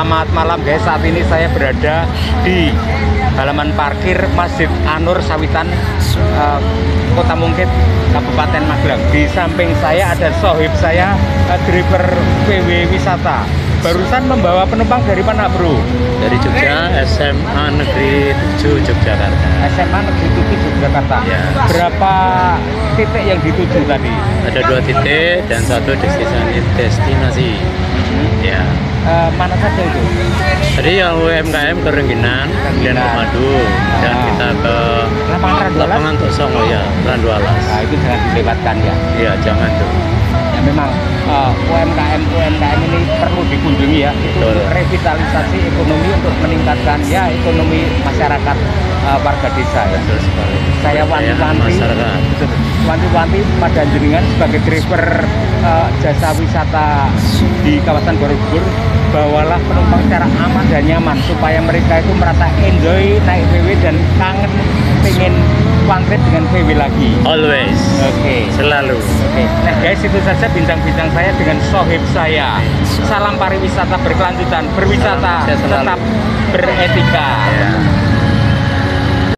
Selamat malam guys, saat ini saya berada di halaman parkir Masjid An-Nur Sawitan, Kota Mungkit, Kabupaten Magelang. Di samping saya ada sohib saya, driver PW Wisata. Barusan membawa penumpang dari mana bro? Dari Jogja, SMA Negeri 7 Yogyakarta. SMA Negeri 7 Yogyakarta. Ya. Berapa titik yang dituju tadi? Ada 2 titik dan 1 destinasi. Ya. Mana saja itu? Tadi yang UMKM ke Rengginan, kemudian ke Madu, dan kita ke lapangan Tosong, ya, Randualas. Nah, itu jangan dilewatkan ya. Iya, jangan tuh. Ya memang UMKM ini perlu dikunjungi ya. Itu untuk revitalisasi ekonomi, untuk meningkatkan ya ekonomi masyarakat warga desa ya. Betul sekali. Saya wanti-wanti pada jenengan sebagai driver jasa wisata di kawasan Borobudur, bawalah penumpang secara aman dan nyaman supaya mereka itu merasa enjoy naik PW dan kangen pengen one trip dengan PW lagi. Always. Oke. Selalu. Oke. Nah guys, itu saja bincang-bincang saya dengan sohib saya. Salam pariwisata berkelanjutan, berwisata tetap beretika. Ya.